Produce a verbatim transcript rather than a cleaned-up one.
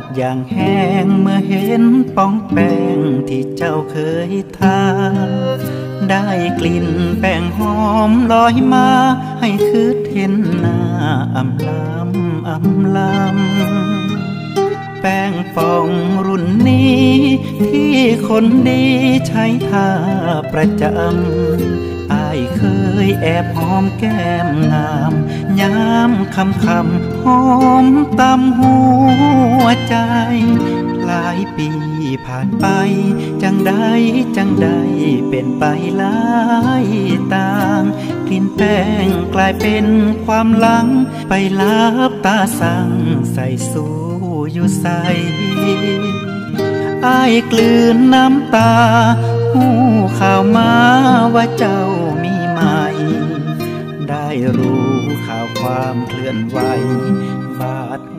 ดอย่างแห้งเมื่อเห็นป้องแป้งที่เจ้าเคยทาได้กลิ่นแป้งหอมลอยมาให้คืดเห็นหน้าอำลำอำลำแป้งฟองรุ่นนี้ที่คนดีใช้ทาประจำอายเคยแอบหอมแก้มงามย้ำคำคำหอมตำหัวใจหลายปีผ่านไปจังได้จังได้เป็นไปหลายต่างกลิ่นแป้งกลายเป็นความหลังไปลับตาสั่งใส่สู้อยู่ใสอ้ายกลืนน้ำตาหูข่าวมาว่าเจ้ามีใหม่ได้รู้ข่าวความเคลื่อนไหวบาด